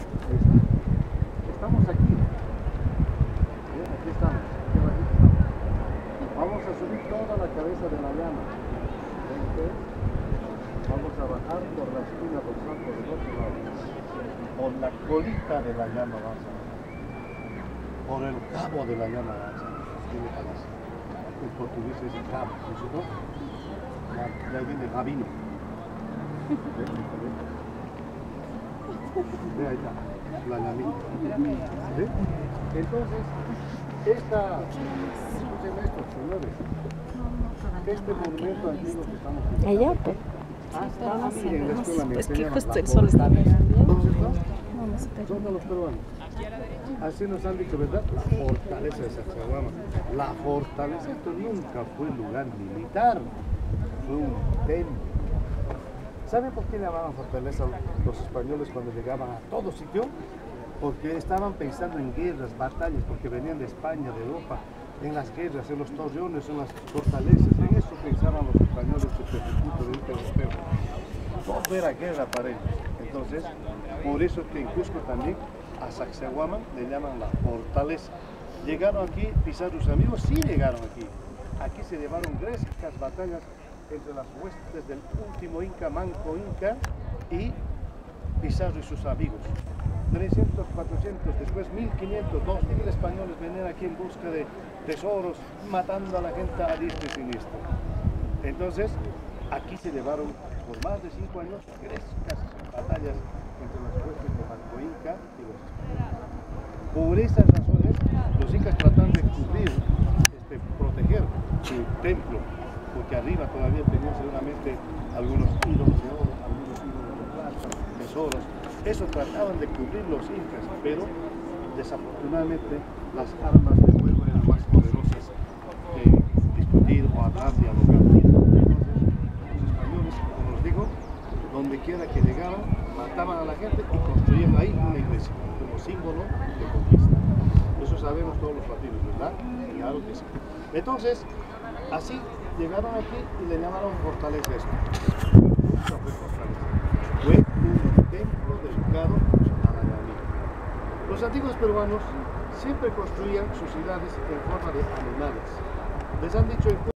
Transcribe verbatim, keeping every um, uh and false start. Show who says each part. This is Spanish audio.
Speaker 1: Estamos aquí. ¿Eh? Aquí estamos. Aquí abajito estamos. Vamos a subir toda la cabeza de la llama. ¿Ven? Vamos a bajar por la esquina del salto del otro lado. Por la colita de la llama vamos a bajar. Por el cabo de la llama vamos a bajar. Tiene palas. En portugués es el cabo, ¿no es cierto? Ya, ya viene rabino. Ve ahí está, la llamita. ¿Sí? Entonces, esta, escuchen esto, señores, este monumento antiguo que estamos viendo.
Speaker 2: ¿Ella?
Speaker 1: Hasta a mí en la escuela me
Speaker 2: Es que
Speaker 1: enseñaban
Speaker 2: justo
Speaker 1: la
Speaker 2: el sol está bien.
Speaker 1: ¿no es cierto? Son de los peruanos. Así nos han dicho, ¿verdad? La fortaleza de Sacsayhuamán. La fortaleza, esto nunca fue lugar militar, fue un templo. ¿Saben por qué llamaban fortaleza los españoles cuando llegaban a todo sitio? Porque estaban pensando en guerras, batallas, porque venían de España, de Europa, en las guerras, en los torreones, en las fortalezas. En eso pensaban los españoles desde el punto de vista europeo. Todo era guerra para ellos. Entonces, por eso es que en Cusco también a Sacsayhuamán le llaman la fortaleza. Llegaron aquí, Pizarro's amigos sí llegaron aquí. Aquí se llevaron grescas batallas entre las huestes del último Inca, Manco Inca, y Pizarro y sus amigos. trescientos, cuatrocientos, después mil quinientos, dos mil españoles venían aquí en busca de tesoros, matando a la gente a diestra y siniestra. Entonces, aquí se llevaron por más de cinco años grescas batallas entre las huestes de Manco Inca y los españoles. Por esas razones, los incas tratan de cubrir, este, proteger su templo, porque arriba todavía tenían seguramente algunos ídolos de oro, algunos ídolos de plata, tesoros. Eso trataban de cubrir los incas, pero desafortunadamente las armas de fuego eran más poderosas que discutir o hablar, dialogar. Entonces, los españoles, como os digo, donde quiera que llegaban, mataban a la gente y construían ahí una iglesia, como símbolo de conquista. Eso sabemos todos los latinos, ¿verdad? Claro que sí. Entonces, así llegaron aquí y le llamaron fortaleza esto. Nunca fue fortaleza. Fue un templo dedicado a la llamita. Los antiguos peruanos siempre construían sus ciudades en forma de animales. Les han dicho